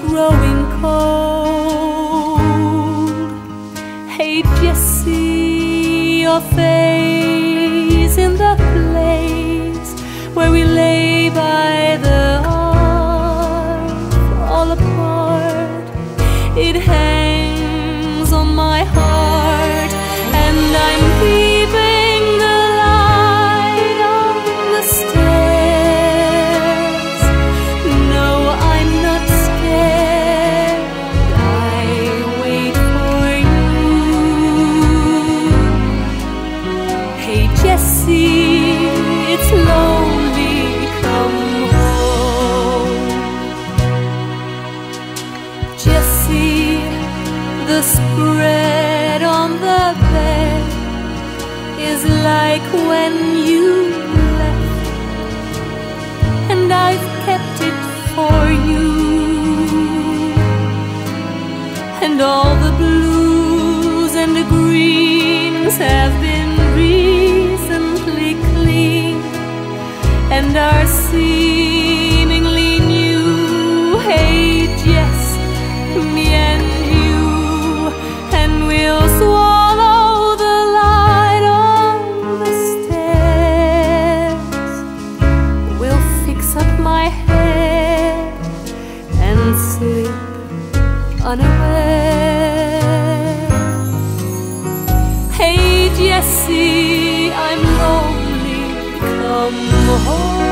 growing cold. Hey Jessie, your face in the place where we lay by the hearth, all apart. It hangs on my heart, and I'm keeping the light on the stairs. No, I'm not scared, I wait for you. Hey Jessie, it's lonely, come home. Jessie, the spread on the bed is like when you left, and I've kept it for you. And all the blues and the greens have been recently cleaned and are seemingly new. Hey Jess, me and you, and we'll swallow the light on the stairs. We'll fix up my hair and slip unaware. Hey Jessie, I'm lonely, come home.